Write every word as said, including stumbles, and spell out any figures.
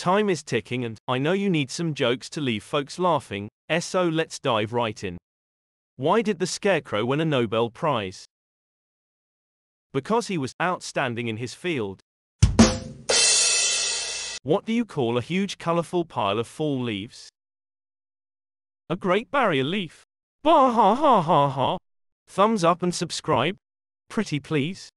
Time is ticking and I know you need some jokes to leave folks laughing, so let's dive right in. Why did the Scarecrow win a Nobel Prize? Because he was outstanding in his field. What do you call a huge colorful pile of fall leaves? A Great Barrier Leaf. Bah ha ha ha ha. Thumbs up and subscribe. Pretty please.